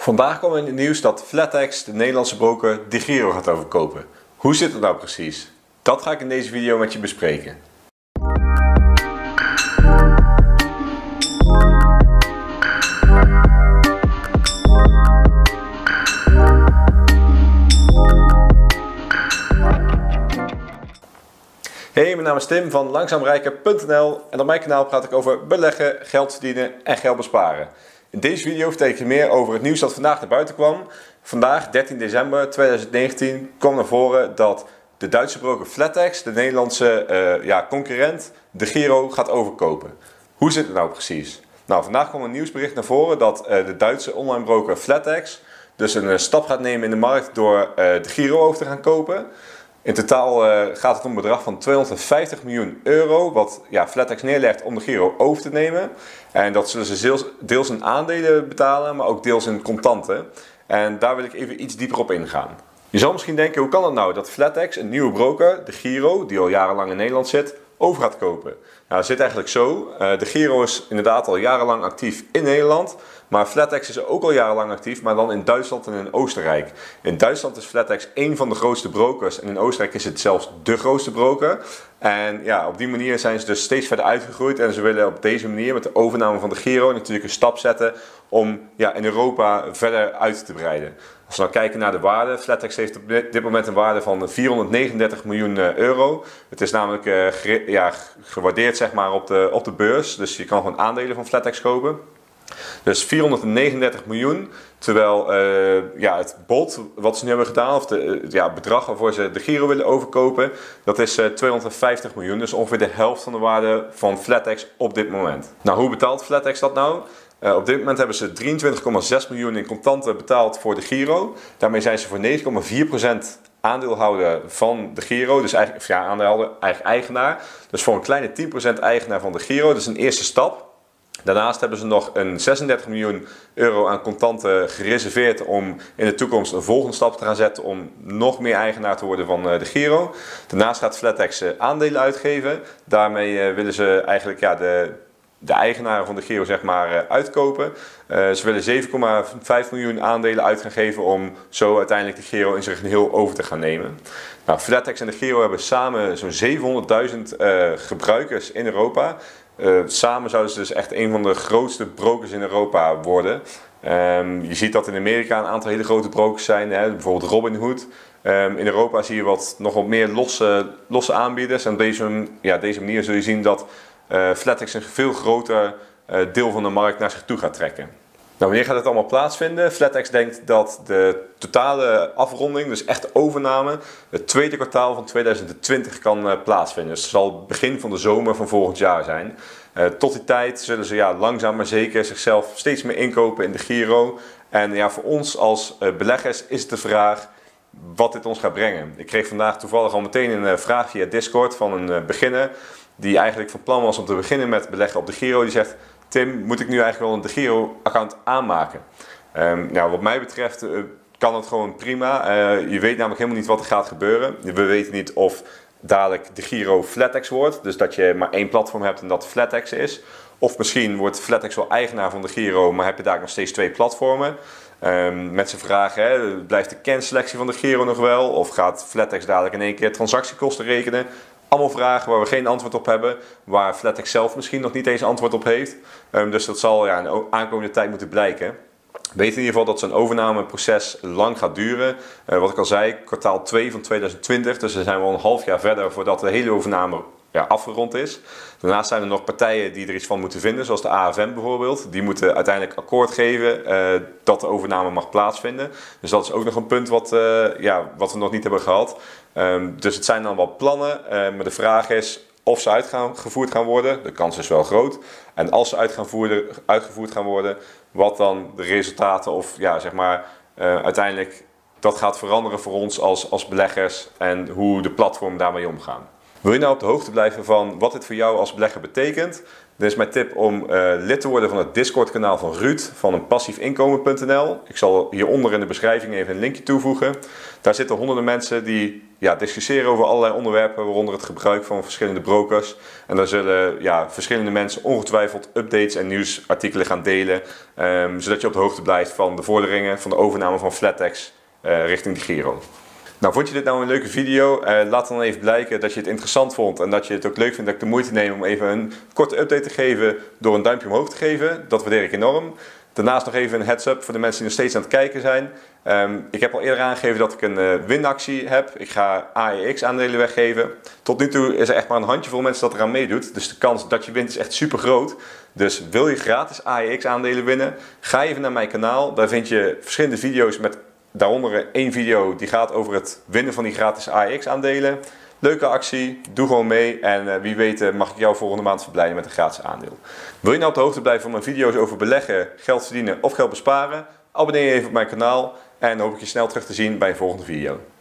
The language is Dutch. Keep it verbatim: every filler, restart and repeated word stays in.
Vandaag kwam in het nieuws dat Flatex de Nederlandse broker DEGIRO gaat overkopen. Hoe zit het nou precies? Dat ga ik in deze video met je bespreken. Hey, mijn naam is Tim van langzaamrijker punt n l en op mijn kanaal praat ik over beleggen, geld verdienen en geld besparen. In deze video vertel ik je meer over het nieuws dat vandaag naar buiten kwam. Vandaag, dertien december tweeduizend negentien, kwam naar voren dat de Duitse broker Flatex de Nederlandse uh, ja, concurrent DEGIRO gaat overkopen. Hoe zit het nou precies? Nou, vandaag kwam een nieuwsbericht naar voren dat uh, de Duitse online broker Flatex dus een uh, stap gaat nemen in de markt door uh, DEGIRO over te gaan kopen. In totaal uh, gaat het om een bedrag van tweehonderdvijftig miljoen euro, wat ja, Flatex neerlegt om DEGIRO over te nemen. En dat zullen ze deels, deels in aandelen betalen, maar ook deels in contanten. En daar wil ik even iets dieper op ingaan. Je zal misschien denken, hoe kan het nou dat Flatex een nieuwe broker, DEGIRO, die al jarenlang in Nederland zit, over gaat kopen? Nou, dat zit eigenlijk zo. Uh, DEGIRO is inderdaad al jarenlang actief in Nederland. Maar Flatex is ook al jarenlang actief, maar dan in Duitsland en in Oostenrijk. In Duitsland is Flatex één van de grootste brokers en in Oostenrijk is het zelfs de grootste broker. En ja, op die manier zijn ze dus steeds verder uitgegroeid en ze willen op deze manier met de overname van DEGIRO natuurlijk een stap zetten om ja, in Europa verder uit te breiden. Als we nou kijken naar de waarde, Flatex heeft op dit moment een waarde van vierhonderdnegenendertig miljoen euro. Het is namelijk uh, ge ja, gewaardeerd zeg maar, op, de, op de beurs, dus je kan gewoon aandelen van Flatex kopen. Dus vierhonderdnegenendertig miljoen, terwijl uh, ja, het bod wat ze nu hebben gedaan, of de, uh, ja, het bedrag waarvoor ze DEGIRO willen overkopen, dat is uh, tweehonderdvijftig miljoen, dus ongeveer de helft van de waarde van Flatex op dit moment. Nou, hoe betaalt Flatex dat nou? Uh, op dit moment hebben ze drieëntwintig komma zes miljoen in contanten betaald voor DEGIRO. Daarmee zijn ze voor negen komma vier procent aandeelhouder van DEGIRO, dus eigenlijk, ja, aandeelhouder, eigenlijk eigenaar. Dus voor een kleine tien procent eigenaar van DEGIRO, dat is een eerste stap. Daarnaast hebben ze nog een zesendertig miljoen euro aan contanten gereserveerd om in de toekomst een volgende stap te gaan zetten om nog meer eigenaar te worden van DEGIRO. Daarnaast gaat Flatex aandelen uitgeven. Daarmee willen ze eigenlijk ja, de, de eigenaren van DEGIRO zeg maar, uitkopen. Uh, ze willen zeven komma vijf miljoen aandelen uit gaan geven om zo uiteindelijk DEGIRO in zijn geheel over te gaan nemen. Nou, Flatex en DEGIRO hebben samen zo'n zevenhonderdduizend uh, gebruikers in Europa. Uh, samen zouden ze dus echt een van de grootste brokers in Europa worden. Um, je ziet dat in Amerika een aantal hele grote brokers zijn, hè, bijvoorbeeld Robinhood. Um, in Europa zie je wat, nog wat meer losse, losse aanbieders. En op deze, ja, deze manier zul je zien dat uh, Flatex een veel groter uh, deel van de markt naar zich toe gaat trekken. Nou, wanneer gaat het allemaal plaatsvinden? Flatex denkt dat de totale afronding, dus echt overname, het tweede kwartaal van tweeduizend twintig kan uh, plaatsvinden. Dus het zal begin van de zomer van volgend jaar zijn. Uh, tot die tijd zullen ze ja, langzaam maar zeker zichzelf steeds meer inkopen in DEGIRO. En ja, voor ons als uh, beleggers is het de vraag wat dit ons gaat brengen. Ik kreeg vandaag toevallig al meteen een uh, vraag via Discord van een uh, beginner die eigenlijk van plan was om te beginnen met beleggen op DEGIRO. Die zegt: Tim, moet ik nu eigenlijk wel een DEGIRO-account aanmaken? Um, nou, wat mij betreft uh, kan het gewoon prima. Uh, je weet namelijk helemaal niet wat er gaat gebeuren. We weten niet of dadelijk DEGIRO Flatex wordt, dus dat je maar één platform hebt en dat Flatex is. Of misschien wordt Flatex wel eigenaar van DEGIRO, maar heb je daar nog steeds twee platformen. Um, mensen vragen, hè, blijft de kernselectie van DEGIRO nog wel? Of gaat Flatex dadelijk in één keer transactiekosten rekenen? Allemaal vragen waar we geen antwoord op hebben, waar Flatex zelf misschien nog niet eens antwoord op heeft. Um, dus dat zal ja, in de aankomende tijd moeten blijken. We weten in ieder geval dat zo'n overnameproces lang gaat duren. Uh, wat ik al zei, kwartaal twee van tweeduizend twintig, dus dan zijn we al een half jaar verder voordat de hele overname ja, afgerond is. Daarnaast zijn er nog partijen die er iets van moeten vinden, zoals de A F M bijvoorbeeld. Die moeten uiteindelijk akkoord geven uh, dat de overname mag plaatsvinden. Dus dat is ook nog een punt wat, uh, ja, wat we nog niet hebben gehad. Um, dus het zijn dan wel plannen, uh, maar de vraag is of ze uitgevoerd gaan worden. De kans is wel groot. En als ze uit gaan voeren, uitgevoerd gaan worden, wat dan de resultaten of ja, zeg maar, uh, uiteindelijk dat gaat veranderen voor ons als, als beleggers en hoe de platformen daarmee omgaan. Wil je nou op de hoogte blijven van wat dit voor jou als belegger betekent? Dan is mijn tip om uh, lid te worden van het Discord kanaal van Ruud van een passiefinkomen punt n l. Ik zal hieronder in de beschrijving even een linkje toevoegen. Daar zitten honderden mensen die ja, discussiëren over allerlei onderwerpen, waaronder het gebruik van verschillende brokers. En daar zullen ja, verschillende mensen ongetwijfeld updates en nieuwsartikelen gaan delen, um, zodat je op de hoogte blijft van de vorderingen van de overname van Flatex uh, richting de Giro. Nou, vond je dit nou een leuke video? Uh, laat dan even blijken dat je het interessant vond en dat je het ook leuk vindt dat ik de moeite neem om even een korte update te geven door een duimpje omhoog te geven. Dat waardeer ik enorm. Daarnaast nog even een heads up voor de mensen die nog steeds aan het kijken zijn. Um, ik heb al eerder aangegeven dat ik een uh, winactie heb. Ik ga A E X aandelen weggeven. Tot nu toe is er echt maar een handjevol mensen dat eraan meedoet. Dus de kans dat je wint is echt super groot. Dus wil je gratis A E X aandelen winnen? Ga even naar mijn kanaal. Daar vind je verschillende video's met daaronder één video die gaat over het winnen van die gratis A E X aandelen. Leuke actie, doe gewoon mee en uh, wie weet mag ik jou volgende maand verblijden met een gratis aandeel. Wil je nou op de hoogte blijven van mijn video's over beleggen, geld verdienen of geld besparen? Abonneer je even op mijn kanaal en dan hoop ik je snel terug te zien bij een volgende video.